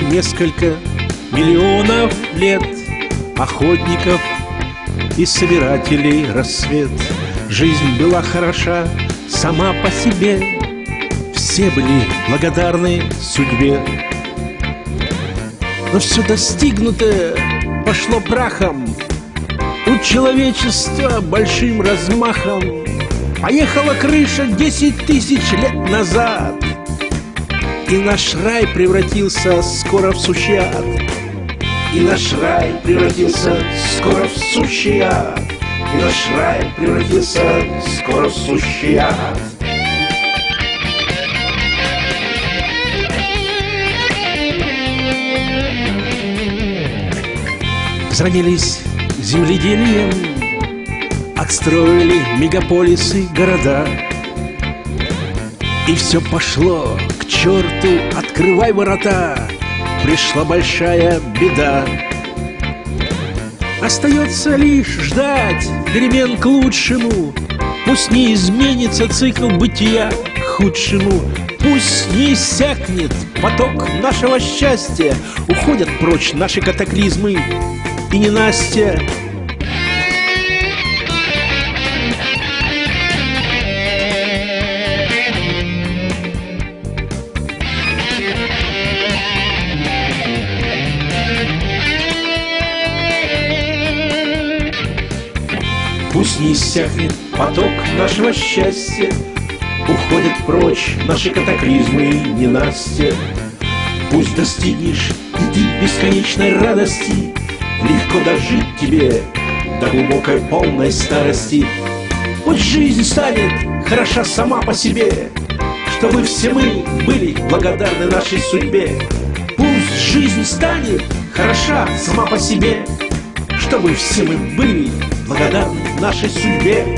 несколько миллионов лет охотников и собирателей рассвет. Жизнь была хороша сама по себе, все были благодарны судьбе. Но все достигнутое пошло прахом, у человечества большим размахом поехала крыша 10 тысяч лет назад, и наш рай превратился скоро в сущий ад. И наш рай превратился скоро в сущий ад. И наш рай превратился скоро в сущий ад. Занялись земледелием, отстроили мегаполисы, города. И все пошло к черту, открывай ворота. Пришла большая беда. Остается лишь ждать перемен к лучшему. Пусть не изменится цикл бытия к худшему. Пусть не иссякнет поток нашего счастья. Уходят прочь наши катаклизмы и ненастья. Пусть не иссякнет поток нашего счастья. Уходят прочь наши катаклизмы и ненастья. Пусть достигнешь иди бесконечной радости. Легко дожить тебе до глубокой полной старости. Пусть жизнь станет хороша сама по себе, чтобы все мы были благодарны нашей судьбе. Пусть жизнь станет хороша сама по себе, чтобы все мы были благодарны нашей судьбе.